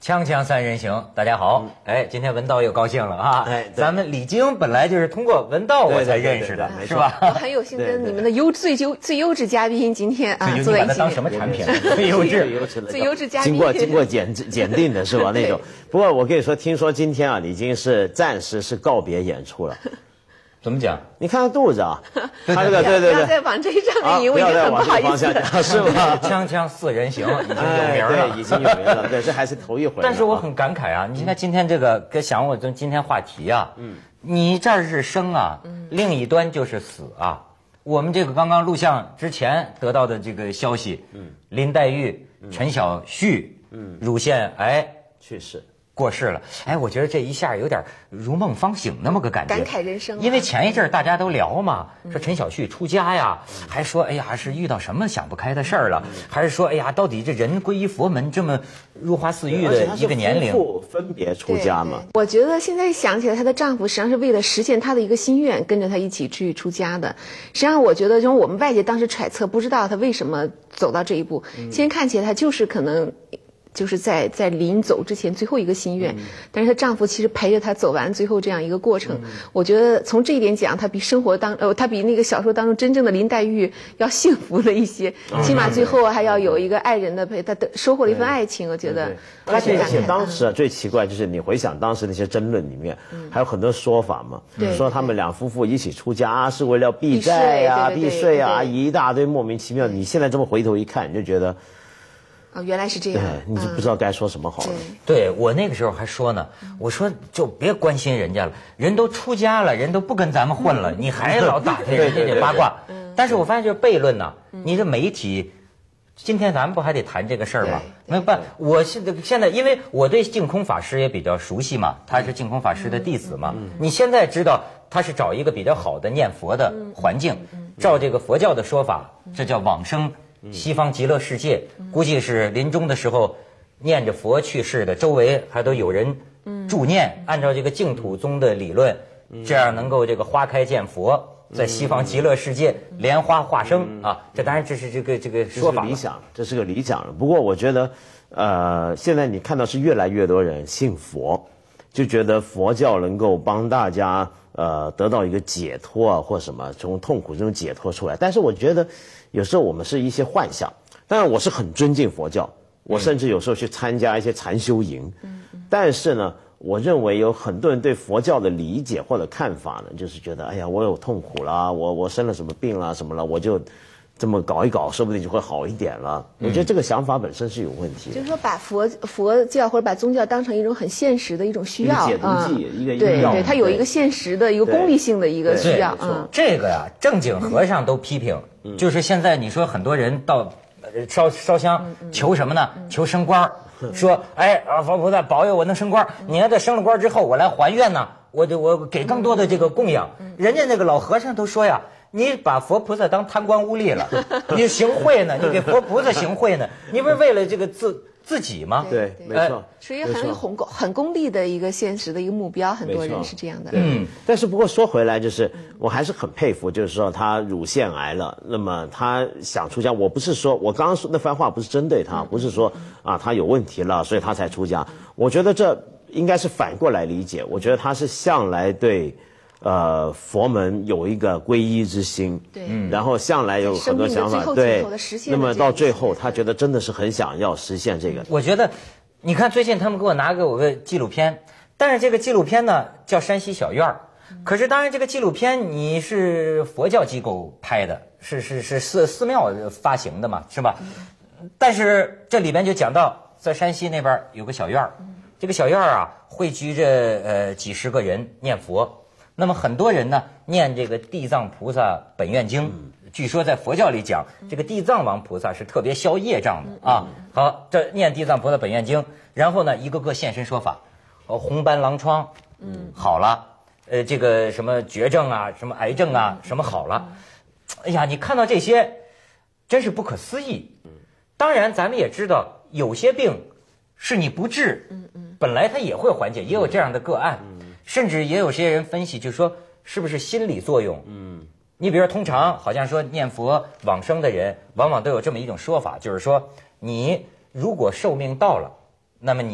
锵锵三人行，大家好。哎，今天文道又高兴了啊！哎，咱们李菁本来就是通过文道我才认识的，是吧？ 我很有幸跟你们的最优质嘉宾今天啊坐在一起。 你把它当什么产品？最优质嘉宾， 经过检定的是吧？那种。不过我跟你说，听说今天啊，李菁是暂时是告别演出了。 怎么讲？ 你看他肚子啊，他这个对， 不要再往这上面引，我已经很不好意思了， 是吧？ 锵锵四人行已经有名了， 已经有名了，对，这还是头一回。 但是我很感慨啊，你看今天这个，想我今天话题啊，你这儿是生啊，另一端就是死啊。我们这个刚刚录像之前得到的这个消息，林黛玉、陈小旭，乳腺癌去世。 过世了，哎，我觉得这一下有点如梦方醒那么个感觉， 感慨人生。 因为前一阵大家都聊嘛，说陈小旭出家呀，还说哎呀是遇到什么想不开的事儿了，还是说哎呀到底这人皈依佛门这么入花似玉的一个年龄， 夫妇分别出家嘛。 我觉得现在想起来，她的丈夫实际上是为了实现她的一个心愿，跟着她一起去出家的。实际上，我觉得从我们外界当时揣测，不知道她为什么走到这一步。现在看起来，她就是可能。就是在临走之前最后一个心愿，但是她丈夫其实陪着她走完最后这样一个过程。我觉得从这一点讲，她比她比那个小说当中真正的林黛玉要幸福了一些，起码最后还要有一个爱人的陪，她收获了一份爱情。我觉得， 而且当时啊最奇怪就是你回想当时那些争论里面，还有很多说法嘛，说他们两夫妇一起出家是为了避债啊、避税啊，一大堆莫名其妙。你现在这么回头一看，你就觉得。 原来是这样， 你就不知道该说什么好了。 对，我那个时候还说呢，我说就别关心人家了，人都出家了，人都不跟咱们混了，你还老打听人家这八卦。但是我发现就是悖论呢，你这媒体，今天咱们不还得谈这个事儿吗？没有办，我现在因为我对净空法师也比较熟悉嘛，他是净空法师的弟子嘛，你现在知道他是找一个比较好的念佛的环境，照这个佛教的说法，这叫往生。西方极乐世界，估计是临终的时候念着佛去世的，周围还都有人助念，按照这个净土宗的理论，这样能够这个花开见佛，在西方极乐世界莲花化生啊。这当然这是这个说法， 这是个理想。不过我觉得，现在你看到是越来越多人信佛，就觉得佛教能够帮大家得到一个解脱啊，或什么从痛苦中解脱出来。但是我觉得。有时候我们是一些幻想，当然我是很尊敬佛教，我甚至有时候去参加一些禅修营，但是呢，我认为有很多人对佛教的理解或者看法呢，就是觉得哎呀，我有痛苦啦，我生了什么病啦什么了，我就这么搞一搞，说不定就会好一点了。我觉得这个想法本身是有问题的， 就是说把佛教或者把宗教当成一种很现实的一种需要， 一个解毒剂，一个对，它有一个现实的一个功利性的一个需要。 这个呀，正经和尚都批评。就是现在你说很多人到烧香求什么呢？求升官，说哎佛菩萨保佑我能升官，你要在升了官之后我来还愿呢，我给更多的这个供养。人家那个老和尚都说呀，你把佛菩萨当贪官污吏了，你行贿呢，你给佛菩萨行贿呢，你不是为了这个自己吗？ 对，没错， 属于很功利的一个现实的一个目标，很多人是这样的。 但是不过说回来，就是我还是很佩服，就是说他乳腺癌了，那么他想出家，我不是说我刚刚说那番话不是针对他，不是说啊他有问题了，所以他才出家。我觉得这应该是反过来理解，我觉得他是向来对。佛门有一个皈依之心，对，然后向来有很多想法，对，那么到最后，他觉得真的是很想要实现这个。 我觉得，你看最近他们给我拿给我个纪录片，但是这个纪录片呢叫《山西小院》，可是当然这个纪录片你是佛教机构拍的，是寺庙发行的嘛，是吧？但是这里边就讲到在山西那边有个小院，这个小院啊汇聚着几十个人念佛。那么很多人呢念这个地藏菩萨本愿经，据说在佛教里讲，这个地藏王菩萨是特别消业障的啊。好，这念地藏菩萨本愿经，然后呢一个个现身说法，红斑狼疮，好了，这个什么绝症啊，什么癌症啊，什么好了。哎呀，你看到这些，真是不可思议。当然，咱们也知道有些病是你不治，本来它也会缓解，也有这样的个案。甚至也有些人分析，就说是不是心理作用？你比如说，通常好像说念佛往生的人，往往都有这么一种说法，就是说你如果寿命到了，那么你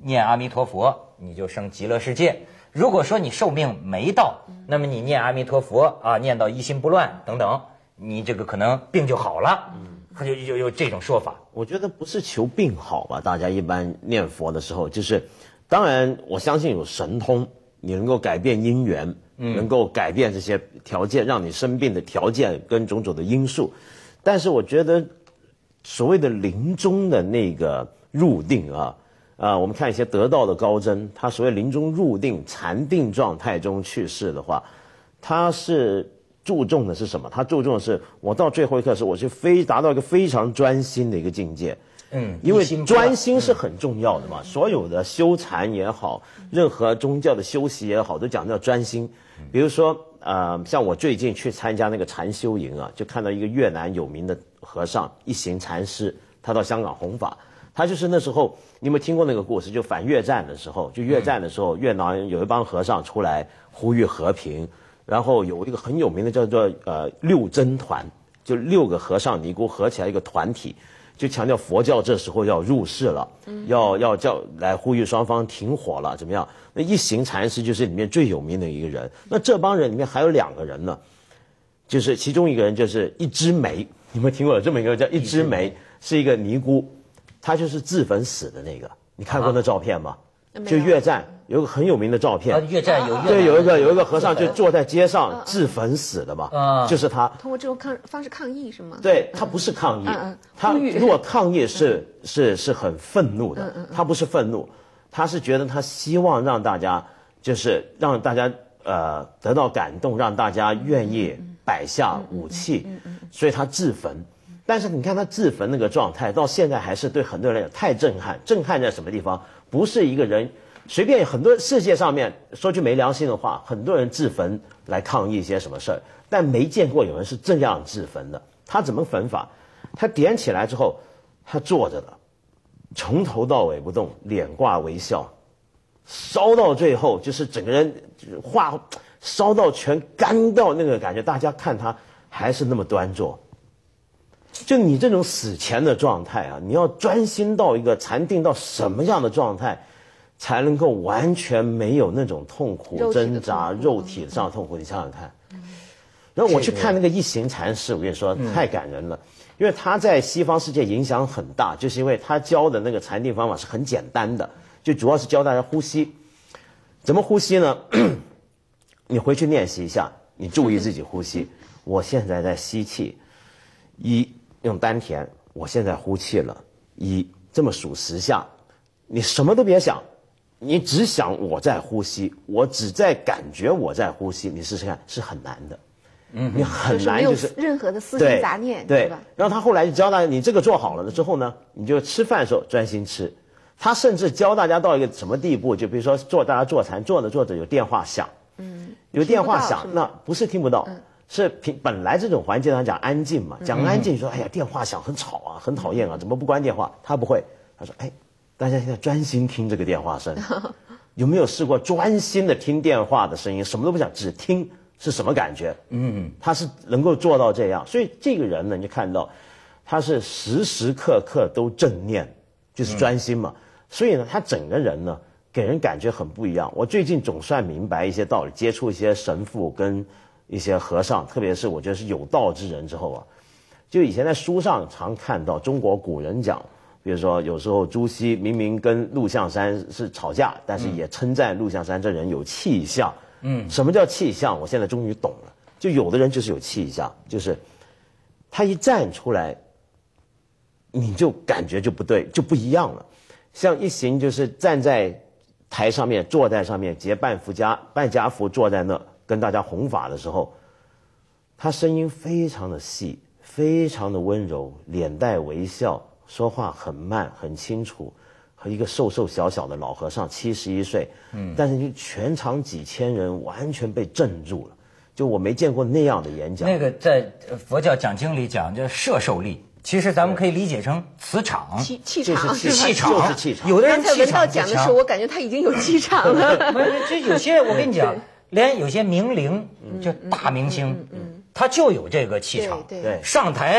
念阿弥陀佛，你就升极乐世界；如果说你寿命没到，那么你念阿弥陀佛啊，念到一心不乱等等，你这个可能病就好了。他就有这种说法。 我觉得不是求病好吧，大家一般念佛的时候，就是当然我相信有神通，你能够改变因缘，能够改变这些条件，让你生病的条件跟种种的因素。但是我觉得所谓的临终的那个入定我们看一些得道的高僧，他所谓临终入定禅定状态中去世的话，他是注重的是什么？他注重的是我到最后一刻时，我是达到一个非常专心的一个境界。因为专心是很重要的嘛。所有的修禅也好，任何宗教的修习也好，都讲到专心。比如说像我最近去参加那个禅修营就看到一个越南有名的和尚一行禅师，他到香港弘法。他就是那时候，你有没有听过那个故事？就反越战的时候，越南有一帮和尚出来呼吁和平，然后有一个很有名的叫做六真团，就6个和尚尼姑合起来一个团体，就强调佛教这时候要入世了，要叫来呼吁双方停火了，怎么样？那一行禅师就是里面最有名的一个人。那这帮人里面还有2个人呢，就是其中一个人就是一枝梅，你们听过有这么一个叫一枝梅，是一个尼姑。他就是自焚死的那个，你看过那照片吗？就越战有一个很有名的照片， 越战对，有一个和尚就坐在街上自焚死的嘛，就是他通过这种方式抗议是吗？ 对，他不是抗议，他如果抗议是很愤怒的，他不是愤怒，他是觉得他希望让大家就是让大家得到感动，让大家愿意摆下武器，所以他自焚。但是你看他自焚那个状态，到现在还是对很多人太震撼。震撼在什么地方？不是一个人随便，很多世界上面说句没良心的话，很多人自焚来抗议一些什么事儿，但没见过有人是这样自焚的。他怎么焚法？他点起来之后，他坐着的，从头到尾不动，脸挂微笑，烧到最后就是整个人烧到全干到那个感觉，大家看他还是那么端坐。就你这种死前的状态你要专心到一个禅定到什么样的状态，才能够完全没有那种痛苦挣扎、肉体上的痛苦？你想想看。然后我去看那个一行禅师，我跟你说太感人了，因为他在西方世界影响很大，就是因为他教的那个禅定方法是很简单的，就主要是教大家呼吸。怎么呼吸呢？你回去练习一下，你注意自己呼吸。我现在在吸气，用丹田，我现在呼气了，这么数10下，你什么都别想，你只想我在呼吸，我只在感觉我在呼吸，你试试看，是很难的。你很难就是没有任何的思想杂念， 对吧？ 然后他后来就教大家，你这个做好了之后呢，你就吃饭的时候专心吃。他甚至教大家到一个什么地步，就比如说大家坐禅，坐着有电话响，有电话响，那不是听不到。是本来这种环境上讲安静嘛，讲安静说哎呀电话响很吵啊，很讨厌啊，怎么不关电话？他不会，他说大家现在专心听这个电话声，有没有试过专心的听电话的声音，什么都不想，只听是什么感觉？他是能够做到这样，所以这个人呢，你就看到他是时时刻刻都正念，就是专心嘛，所以呢，他整个人呢给人感觉很不一样。我最近总算明白一些道理，接触一些神父跟一些和尚，特别是我觉得是有道之人之后就以前在书上常看到中国古人讲，比如说有时候朱熹明明跟陆象山是吵架，但是也称赞陆象山这人有气象。什么叫气象？我现在终于懂了。就有的人就是有气象，就是他一站出来，你就感觉就不对，就不一样了。像一行就是站在台上面，坐在上面结半家符坐在那跟大家弘法的时候，他声音非常的细，非常的温柔，脸带微笑，说话很慢很清楚，和一个瘦瘦小小的老和尚71岁，但是就全场几千人完全被镇住了，就我没见过那样的演讲。 那个在佛教讲经里讲叫摄受力，其实咱们可以理解成磁场、 气场， 就是气场， 就是气场。 有的人刚才文道气场讲的时候，我感觉他已经有气场了。 这有些我跟你讲，连有些名伶，就大明星，他就有这个气场。 对， 上台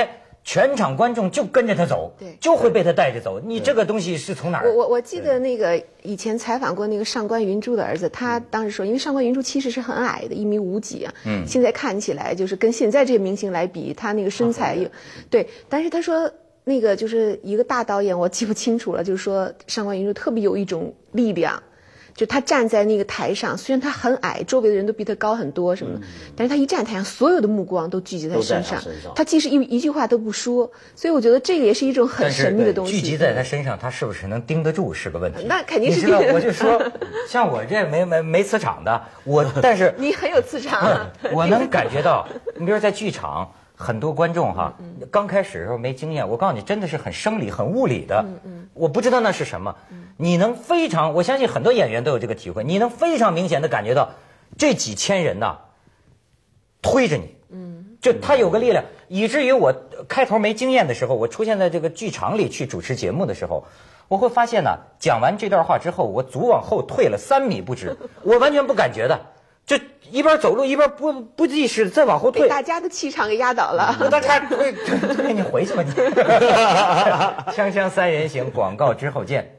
全场观众就跟着他走， 对， 就会被他带着走。你这个东西是从哪儿？ 我记得那个以前采访过那个上官云珠的儿子，他当时说，因为上官云珠其实是很矮的，1.5米几啊，现在看起来就是跟现在这些明星来比，他那个身材有，对，但是他说那个就是一个大导演，我记不清楚了，就是说上官云珠特别有一种力量。就他站在那个台上，虽然他很矮，周围的人都比他高很多什么的，但是他一站台上，所有的目光都聚集在身上，他即使一句话都不说，所以我觉得这个也是一种很神秘的东西。 聚集在他身上，他是不是能盯得住是个问题。 那肯定是。 你知道，我就说，像我这没磁场的，但是你很有磁场， 我能感觉到。你比如在剧场。很多观众哈，刚开始的时候没经验，我告诉你，真的是很生理、很物理的。我不知道那是什么，你能非常，我相信很多演员都有这个体会，你能非常明显的感觉到，这几千人呐，推着你，就他有个力量，以至于我开头没经验的时候，我出现在这个剧场里去主持节目的时候，我会发现呢，讲完这段话之后，我足往后退了3米不止，我完全不感觉的。就一边走路一边不计时再往后退， 被大家的气场给压倒了。 大家推你回去吧你。锵锵三人行，广告之后见。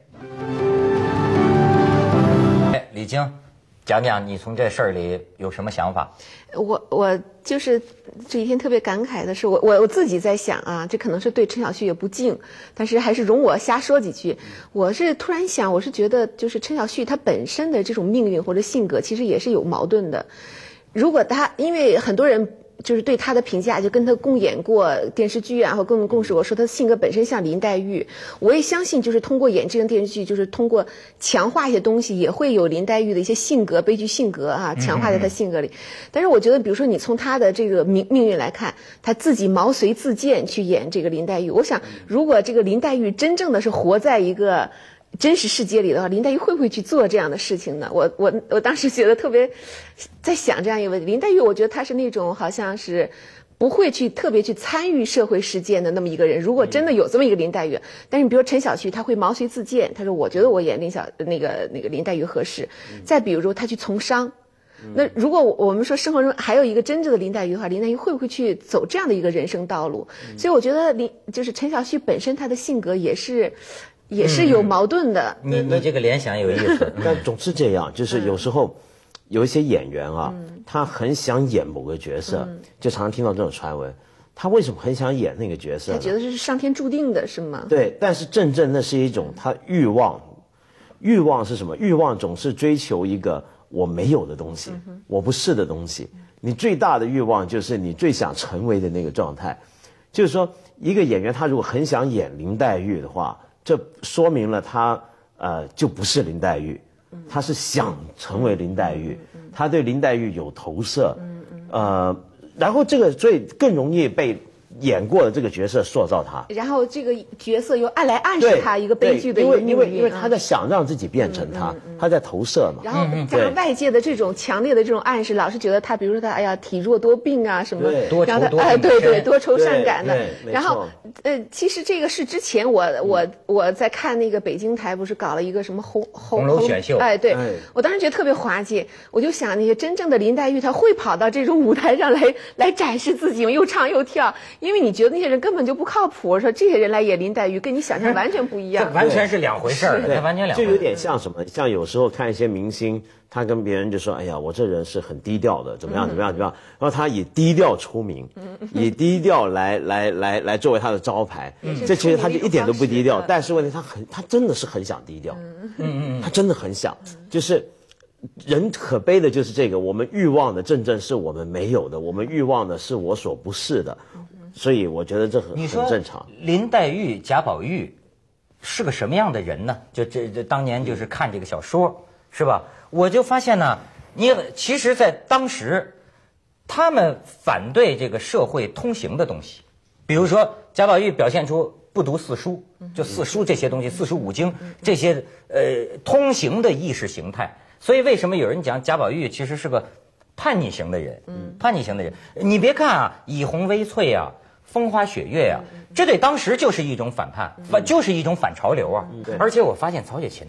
李菁，讲讲你从这事儿里有什么想法？ 我就是这几天特别感慨的是，我自己在想啊，这可能是对陈小旭也不敬，但是还是容我瞎说几句。我是突然想，我是觉得就是陈小旭他本身的这种命运或者性格，其实也是有矛盾的。如果他，因为很多人就是对他的评价，就跟他共演过电视剧啊，或跟我们共事过，说他性格本身像林黛玉。我也相信，就是通过演这个电视剧，就是通过强化一些东西，也会有林黛玉的一些性格、悲剧性格啊，强化在他性格里。但是我觉得，比如说你从他的这个命运来看，他自己毛遂自荐去演这个林黛玉。我想，如果这个林黛玉真正的是活在一个真实世界里的话，林黛玉会不会去做这样的事情呢？我当时觉得特别在想这样一个问题。林黛玉，我觉得她是那种好像是不会去特别去参与社会事件的那么一个人。如果真的有这么一个林黛玉，但是你比如陈小旭，他会毛遂自荐，他说我觉得我演那个林黛玉合适。再比如说他去从商。那如果我们说生活中还有一个真正的林黛玉的话，林黛玉会不会去走这样的一个人生道路？所以我觉得就是陈小旭本身他的性格也是有矛盾的。 你这个联想有意思。 但总是这样，就是有时候有一些演员啊，他很想演某个角色，就常常听到这种传闻。他为什么很想演那个角色呢？ 他觉得这是上天注定的，是吗？ 对，但是真正那是一种他欲望。欲望是什么？欲望总是追求一个我没有的东西，我不是的东西。你最大的欲望就是你最想成为的那个状态。就是说，一个演员他如果很想演林黛玉的话，这说明了他就不是林黛玉，他是想成为林黛玉，他对林黛玉有投射，然后这个所以更容易被演过的这个角色塑造他， 然后这个角色又暗示他一个悲剧的一个命运， 因为他在想让自己变成他，他在投射嘛。 然后加上外界的这种强烈的这种暗示，老是觉得他，比如说他，哎呀，体弱多病啊什么，然后他对多愁善感的。然后其实这个是之前我在看那个北京台不是搞了一个什么红楼选秀， 对，我当时觉得特别滑稽，我就想那些真正的林黛玉，她会跑到这种舞台上来展示自己吗？又唱又跳。因为你觉得那些人根本就不靠谱，我说这些人来演林黛玉，跟你想象完全不一样， 完全是两回事儿，它完全两回事。 就有点像什么？像有时候看一些明星，他跟别人就说：“哎呀，我这人是很低调的，怎么样怎么样怎么样。”然后他以低调出名，以低调来作为他的招牌。这其实他就一点都不低调，但是问题他真的是很想低调，他真的很想，就是人可悲的就是这个，我们欲望的正是我们没有的，我们欲望的是我所不是的。所以我觉得这很正常。 林黛玉、贾宝玉是个什么样的人呢？就这当年就是看这个小说，是吧？我就发现呢，其实，在当时，他们反对这个社会通行的东西，比如说贾宝玉表现出不读四书，就四书这些东西，四书五经这些通行的意识形态。所以为什么有人讲贾宝玉其实是个叛逆型的人？叛逆型的人，你别看啊，以红微翠啊。风花雪月呀，这对当时就是一种反叛，就是一种反潮流啊。而且我发现曹雪芹呐，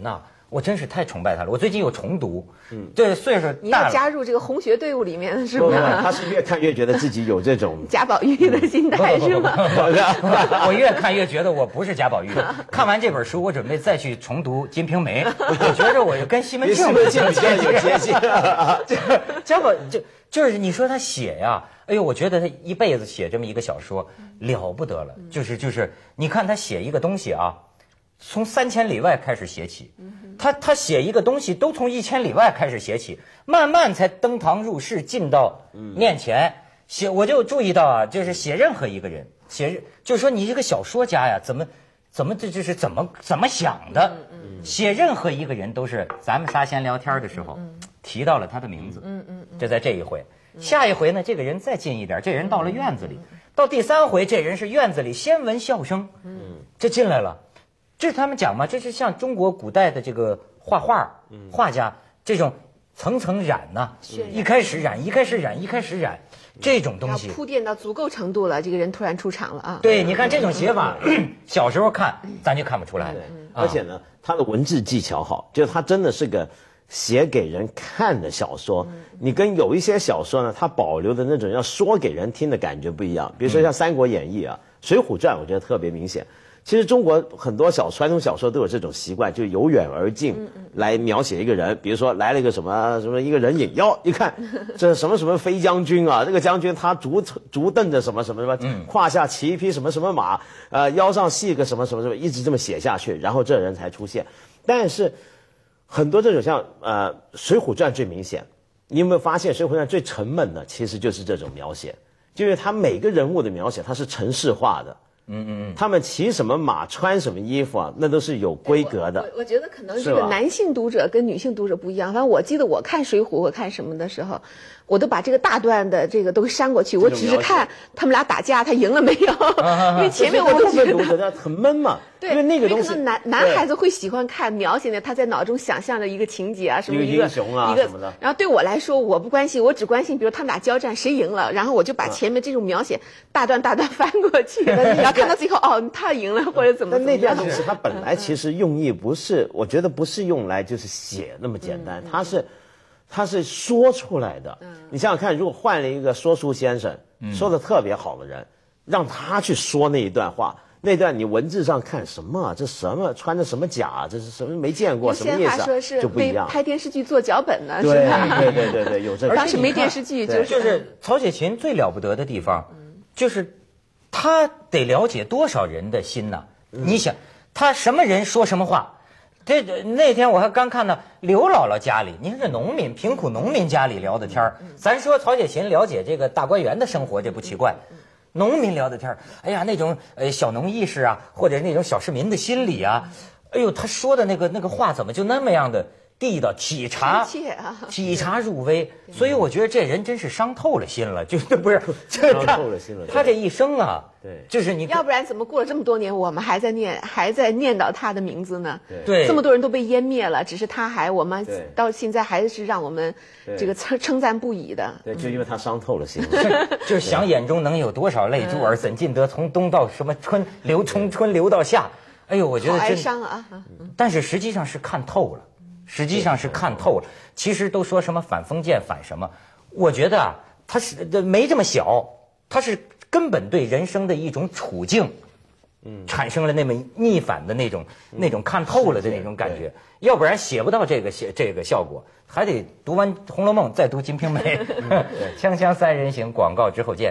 我真是太崇拜他了。我最近有重读，对，岁数你大了。 要加入这个红学队伍里面是不， 吧？ 他是越看越觉得自己有这种贾宝玉的心态是吗？ 我越看越觉得我不是贾宝玉。看完这本书，我准备再去重读《金瓶梅》，我觉着我跟西门庆比较有接近。 贾宝就是你说他写呀，哎呦，我觉得他一辈子写这么一个小说了不得了。就是你看他写一个东西啊，从3000里外开始写起，他写一个东西都从1000里外开始写起，慢慢才登堂入室进到面前。我就注意到啊，就是写任何一个人，就是说你这个小说家呀，怎么就是怎么想的？写任何一个人都是咱们仨闲聊天的时候提到了他的名字，就在这一回。下一回呢，这个人再近一点，这人到了院子里，到第3回，这人是院子里先闻笑声，这进来了。这是他们讲嘛，这是像中国古代的这个画家这种层层染呐，一开始染，这种东西铺垫到足够程度了，这个人突然出场了啊！ 对，你看这种写法，小时候看咱就看不出来。 而且呢，他的文字技巧好，就是他真的是个写给人看的小说。你跟有一些小说呢，它保留的那种要说给人听的感觉不一样。比如说像《三国演义》啊，《水浒传》，我觉得特别明显。其实中国很多传统小说都有这种习惯，就由远而近来描写一个人。比如说来了一个什么一个人影，一看这什么飞将军啊，这个将军他足蹬着什么，胯下骑一匹什么马，腰上系个什么，一直这么写下去，然后这人才出现。但是很多这种像《水浒传》最明显，你有没有发现《水浒传》最沉闷的其实就是这种描写，就是他每个人物的描写它是程式化的。他们骑什么马，穿什么衣服啊，那都是有规格的。 我觉得可能这个男性读者跟女性读者不一样。反正我记得我看《水浒》或看什么的时候，我都把这个大段的这个都删过去，我只是看他们俩打架，他赢了没有？因为前面我都觉得很闷嘛。 对， 因为那个东西， 可能男孩子会喜欢看描写的他在脑中想象的一个情节啊，什么一个英雄啊什么的。 然后对我来说，我不关心，我只关心，比如他们俩交战谁赢了，然后我就把前面这种描写大段翻过去，然后看到最后哦，他赢了或者怎么样。 但那段东西它本来其实用意不是，我觉得不是用来就是写那么简单，它是说出来的。你想想看，如果换了一个说书先生，说的特别好的人，让他去说那一段话。那段你文字上看什么？这什么穿着什么甲？这是什么没见过？什么意思？ 说是就不一样。 拍电视剧做脚本呢， 对是吧？ 对，有这个。 当时没电视剧， 就是曹雪芹最了不得的地方，就是他得了解多少人的心呢？你想，他什么人说什么话？那天我还刚看到刘姥姥家里，你说这农民贫苦农民家里聊的天儿，咱说曹雪芹了解这个大观园的生活，这不奇怪。农民聊的天儿，哎呀，那种小农意识啊，或者那种小市民的心理啊，哎呦，他说的那个话怎么就那么样的地道，体察入微。所以我觉得这人真是伤透了心了，就是不是？ 伤透了心了。 他这一生啊， 对， 就是你要不然怎么过了这么多年，我们还在念叨他的名字呢？ 对， 这么多人都被湮灭了，只是我们到现在还是让我们这个称赞不已的。 对，就因为他伤透了心了。 就是想眼中能有多少泪珠儿，怎尽得从冬到什么春流，从春流到夏。哎呦，我觉得好哀伤啊！ 但是实际上是看透了。其实都说什么反封建反什么，我觉得啊，他是没这么小，他是根本对人生的一种处境，产生了那么逆反的那种看透了的那种感觉，要不然写不到这个效果，还得读完《红楼梦》再读《金瓶梅》。锵锵三人行，广告之后见。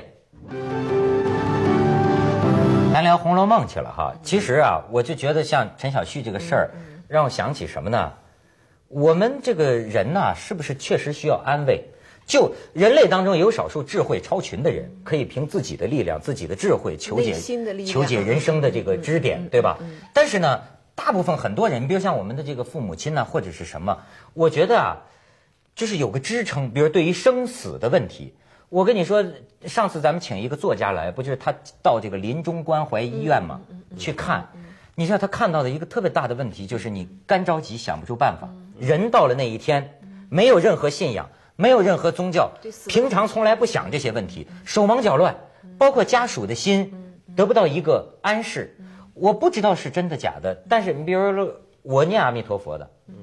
咱聊《红楼梦》去了哈，其实啊，我就觉得像陈小旭这个事儿，让我想起什么呢？我们这个人呐，是不是确实需要安慰？就人类当中有少数智慧超群的人，可以凭自己的力量、自己的智慧求解人生的这个支点，对吧？但是呢，大部分很多人，比如像我们的这个父母亲呢，或者是什么，我觉得啊，就是有个支撑。比如对于生死的问题，我跟你说，上次咱们请一个作家来，不就是他到这个临终关怀医院嘛，去看。你知道他看到的一个特别大的问题，就是你干着急想不出办法。人到了那一天，没有任何信仰，没有任何宗教，平常从来不想这些问题，手忙脚乱，包括家属的心得不到一个安适。我不知道是真的假的，但是你比如说我念阿弥陀佛的，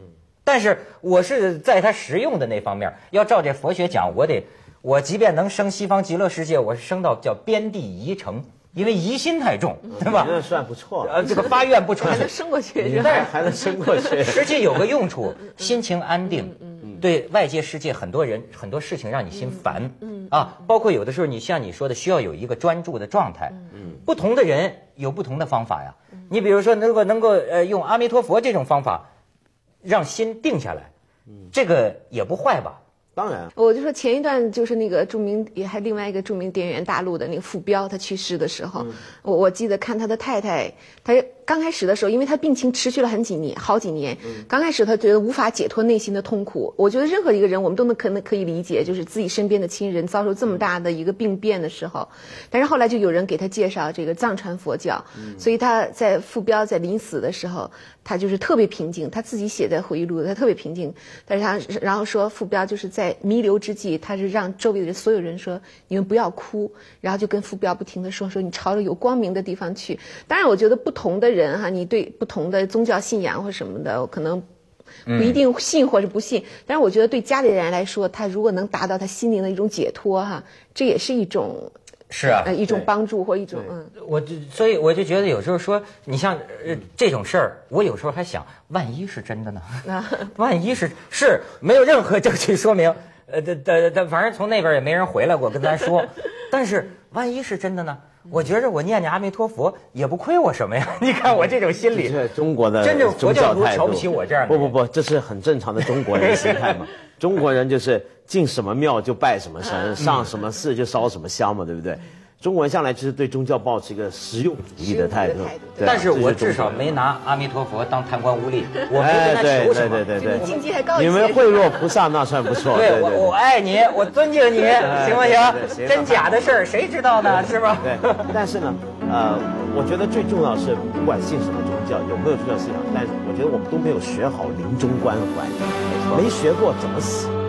但是我是在它实用的那方面，要照这佛学讲，我即便能升西方极乐世界，我是升到叫边地疑城，因为疑心太重，对吧？ 那算不错。 这个发愿不充还分， 能升过去是吧？ 但还能升过去， 实际有个用处，心情安定。对外界世界很多人很多事情让你心烦，包括有的时候你像你说的需要有一个专注的状态，不同的人有不同的方法呀。你比如说能够用阿弥陀佛这种方法，让心定下来，这个也不坏吧？ 当然， 我就说前一段就是那个著名，也还另外一个著名电影人大陆的那个傅彪，他去世的时候，我记得看他的太太，他刚开始的时候，因为他病情持续了好几年，刚开始他觉得无法解脱内心的痛苦。我觉得任何一个人，我们都可以理解，就是自己身边的亲人遭受这么大的一个病变的时候，但是后来就有人给他介绍这个藏传佛教，所以他在傅彪在临死的时候，他就是特别平静，他自己写在回忆录，他特别平静，但是他然后说傅彪就是在弥留之际，他是让周围的人所有人说你们不要哭，然后就跟傅彪不停地说你朝着有光明的地方去。当然我觉得不同的人哈，你对不同的宗教信仰或什么的可能不一定信或是不信，但是我觉得对家里人来说，他如果能达到他心灵的一种解脱哈，这也是一种是啊， 一种帮助或一种所以我就觉得有时候说你像这种事儿，我有时候还想，万一是真的呢？万一是没有任何证据说明，反正从那边也没人回来过跟咱说，但是万一是真的呢？我觉着我念念阿弥陀佛也不亏我什么呀！你看我这种心理， 这中国的真正佛教徒态度瞧不起我这样的。 不，这是很正常的中国人心态嘛。中国人就是进什么庙就拜什么神，上什么寺就烧什么香嘛，对不对？中国人向来就是对宗教抱持一个实用主义的态度。 但是我至少没拿阿弥陀佛当贪官污吏，我没跟他求什么。 对， 境界还高一些。 你们贿赂菩萨那算不错。 对，我爱你，我尊敬你，行不行？真假的事儿谁知道呢？是吧？ 对。但是呢，我觉得最重要是，不管信什么宗教，有没有宗教信仰，但是我觉得我们都没有学好临终关怀，没学过怎么死。